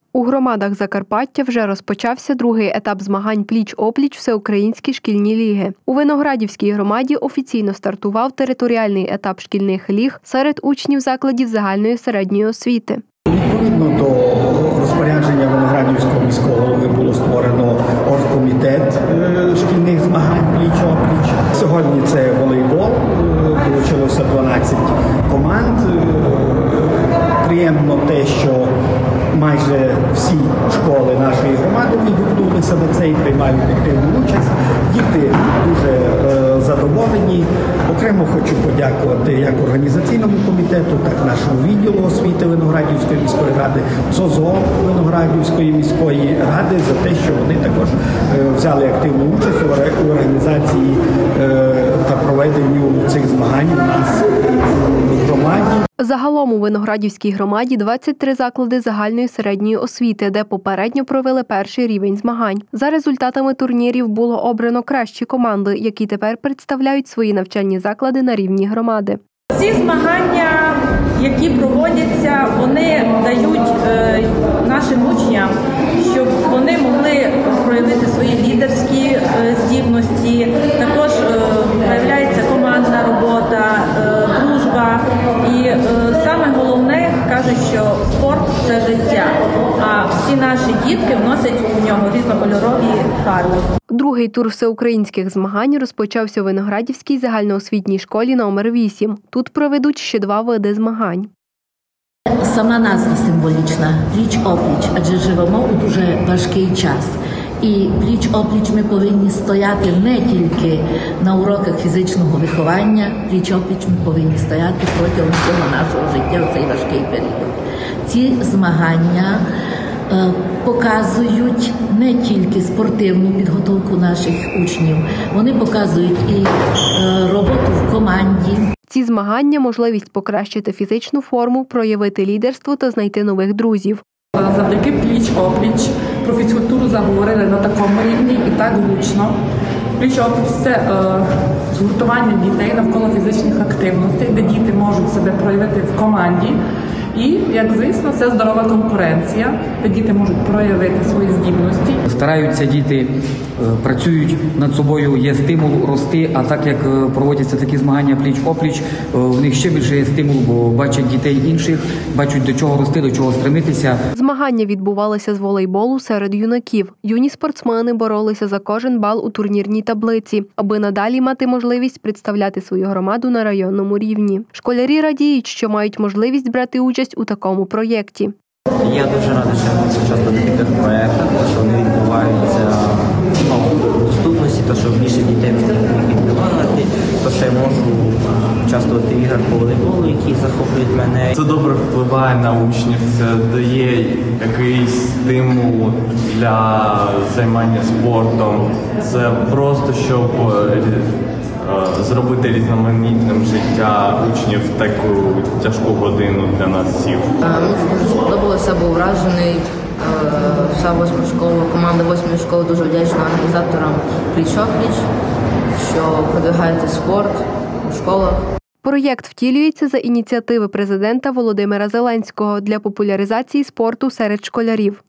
У громадах Закарпаття вже розпочався другий етап змагань пліч-опліч Всеукраїнські шкільні ліги. У Виноградівській громаді офіційно стартував територіальний етап шкільних ліг серед учнів закладів загальної середньої освіти. Відповідно до розпорядження Виноградівського міського голови було створено оргкомітет шкільних змагань пліч-опліч. Сьогодні це волейбол, долучилося 12 команд. Приємно те, що майже всі школи нашої громади відгукнулися на це і приймають активну участь. Діти дуже задоволені. Окремо хочу подякувати як організаційному комітету, так і нашому відділу освіти Виноградівської міської ради, ЗОЗО Виноградівської міської ради за те, що вони також взяли активну участь у організації та проведенню цих змагань у нас в громаді. Загалом у Виноградівській громаді 23 заклади загальної середньої освіти, де попередньо провели перший рівень змагань. За результатами турнірів було обрано кращі команди, які тепер представляють свої навчальні заклади на рівні громади. Ці змагання, які проводяться, вони дають нашим учням, щоб вони могли проявити свої лідерські здібності. Також проявляється командна робота, дружба. І саме головне, кажуть, що спорт – це життя, а всі наші дітки вносять у нього різнокольорові фарби. Другий тур всеукраїнських змагань розпочався у Виноградівській загальноосвітній школі номер 8. Тут проведуть ще 2 види змагань. Сама назва символічна – пліч-опліч, адже живемо у дуже важкий час. І пліч-опліч ми повинні стояти не тільки на уроках фізичного виховання, пліч-опліч ми повинні стояти протягом всього нашого життя в цей важкий період. Ці змагання показують не тільки спортивну підготовку наших учнів, вони показують і роботу в команді. Ці змагання – можливість покращити фізичну форму, проявити лідерство та знайти нових друзів. Завдяки пліч-опліч про фізкультуру заговорили на такому рівні і так гучно. Пліч-опліч – це згуртування дітей навколо фізичних активностей, де діти можуть себе проявити в команді. І, як звісно, це здорова конкуренція, де діти можуть проявити свої здібності. Стараються діти, працюють над собою, є стимул рости, а так як проводяться такі змагання пліч-опліч, в них ще більше є стимул, бо бачать дітей інших, бачать до чого рости, до чого стремитися. Змагання відбувалися з волейболу серед юнаків. Юні спортсмени боролися за кожен бал у турнірній таблиці, аби надалі мати можливість представляти свою громаду на районному рівні. Школярі радіють, що мають можливість брати участь у такому проєкті. Я дуже радий, що я можу участвувати в таких проєктах, що вони відбуваються в доступності, то що більше дітей можуть їх відбивати, то що я можу участвувати в іграх по волейболу, які захоплюють мене. Це добре впливає на учнів, це дає якийсь стимул для займання спортом. Це просто щоб зробити різноманітним життя учнів в таку тяжку годину для нас всіх. Мені дуже сподобалося, був вражений. Вся 8-ма школа, команда 8-ї школи дуже вдячна організаторам пліч-опліч, що продвигають спорт у школах. Проєкт втілюється за ініціативи президента Володимира Зеленського для популяризації спорту серед школярів.